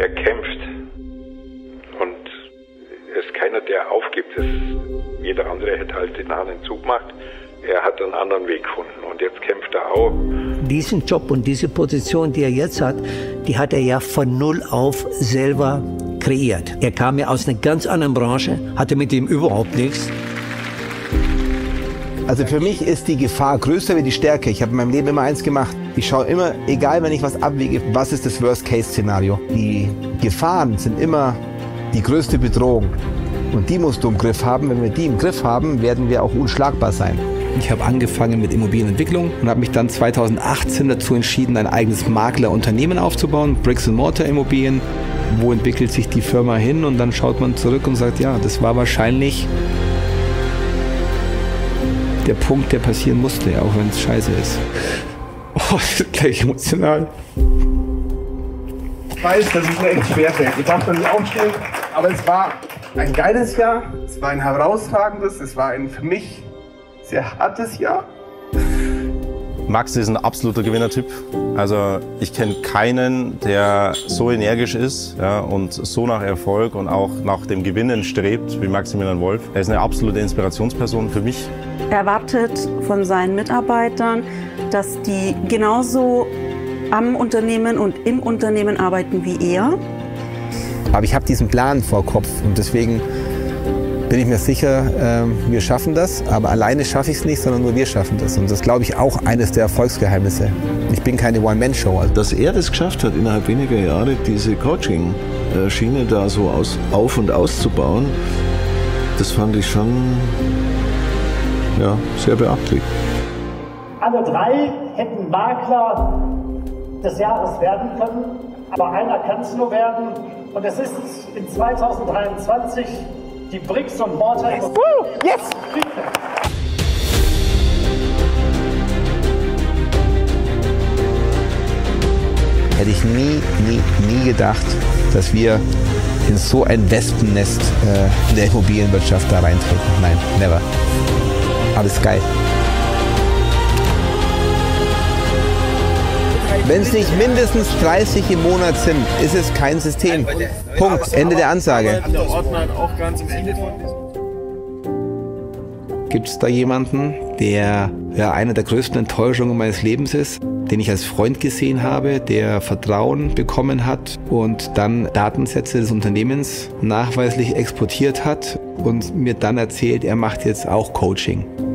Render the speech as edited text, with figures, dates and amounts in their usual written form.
er kämpft. Und es ist keiner, der aufgibt. Jeder andere hätte halt den anderen Zug gemacht. Er hat einen anderen Weg gefunden und jetzt kämpft er auch. Diesen Job und diese Position, die er jetzt hat, die hat er ja von null auf selber kreiert. Er kam ja aus einer ganz anderen Branche, hatte mit dem überhaupt nichts. Also für mich ist die Gefahr größer wie die Stärke. Ich habe in meinem Leben immer eins gemacht. Ich schaue immer, egal wenn ich was abwäge, was ist das Worst-Case-Szenario. Die Gefahren sind immer die größte Bedrohung. Und die musst du im Griff haben. Wenn wir die im Griff haben, werden wir auch unschlagbar sein. Ich habe angefangen mit Immobilienentwicklung und habe mich dann 2018 dazu entschieden, ein eigenes Maklerunternehmen aufzubauen, Bricks-and-Mortar-Immobilien. Wo entwickelt sich die Firma hin? Und dann schaut man zurück und sagt, ja, das war wahrscheinlich der Punkt, der passieren musste, auch wenn es scheiße ist. Oh, das ist gleich emotional. Ich weiß, dass es mir echt schwerfällt. Ich darf noch nicht aufstehen, aber es war ein geiles Jahr, es war ein herausragendes, es war ein für mich sehr hartes Jahr. Max ist ein absoluter Gewinnertyp. Also ich kenne keinen, der so energisch ist, ja, und so nach Erfolg und auch nach dem Gewinnen strebt wie Maximilian Wolf. Er ist eine absolute Inspirationsperson für mich. Er erwartet von seinen Mitarbeitern, dass die genauso am Unternehmen und im Unternehmen arbeiten wie er. Aber ich habe diesen Plan vor Kopf und deswegen bin ich mir sicher, wir schaffen das. Aber alleine schaffe ich es nicht, sondern nur wir schaffen das. Und das glaube ich auch eines der Erfolgsgeheimnisse. Ich bin keine One-Man-Show. Dass er das geschafft hat, innerhalb weniger Jahre diese Coaching-Schiene da so auf- und auszubauen, das fand ich schon sehr beachtlich. Alle drei hätten Makler des Jahres werden können, aber einer kann es nur werden. Und es ist in 2023 die Bricks und Mortar. Yes! Hätte ich nie gedacht, dass wir in so ein Wespennest in der Immobilienwirtschaft da reintreten. Nein, never. Alles geil. Wenn es nicht mindestens 30 im Monat sind, ist es kein System. Punkt. Ende der Ansage. Gibt es da jemanden, der eine der größten Enttäuschungen meines Lebens ist, den ich als Freund gesehen habe, der Vertrauen bekommen hat und dann Datensätze des Unternehmens nachweislich exportiert hat und mir dann erzählt, er macht jetzt auch Coaching?